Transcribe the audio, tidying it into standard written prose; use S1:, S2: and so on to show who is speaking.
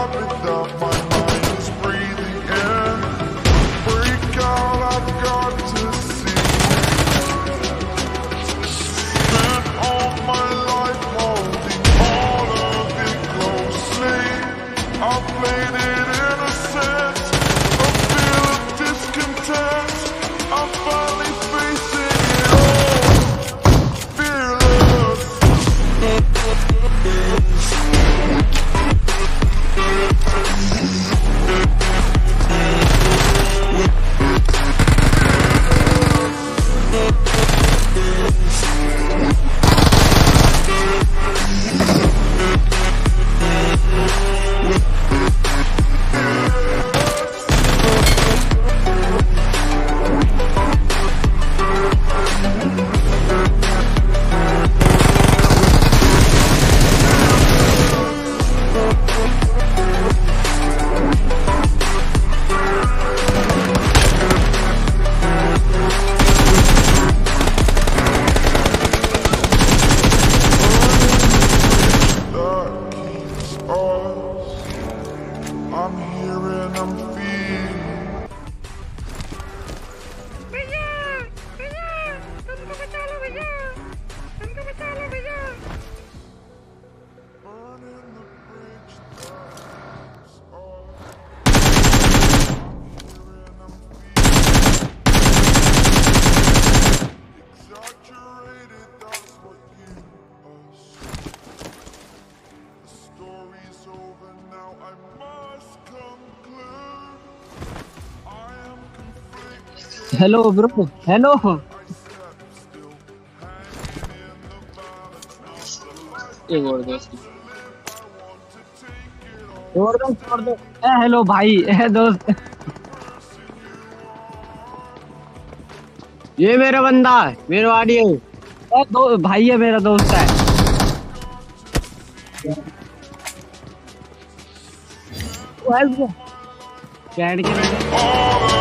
S1: habit that my mind is breathing in. Break out, I've got to see. Spent all my life holding all of it closely. I played it innocent, a feel of discontent. I'm finally facing it all, fearless. I'm here and I'm feeling.
S2: भैया भैया हमको बचा लो भैया हमको बचा लो भैया
S1: Burning the bridge that's off. I'm here and I'm feeling. Exaggerated, that's what you assume. The story's over now, I must conclude. I am conflicted.
S3: Hello bro, hello.
S1: I step still, hanging in the balance. Not the life
S3: एक और दोस्त,
S1: I want to take it all.
S3: छोड़ दो, छोड़ दो। Hello भाई, दोस्त। ये मेरा बंदा है, मेरा वाड़ी है। दो भाई है, मेरा दोस्त है। वो है क्या? कैड के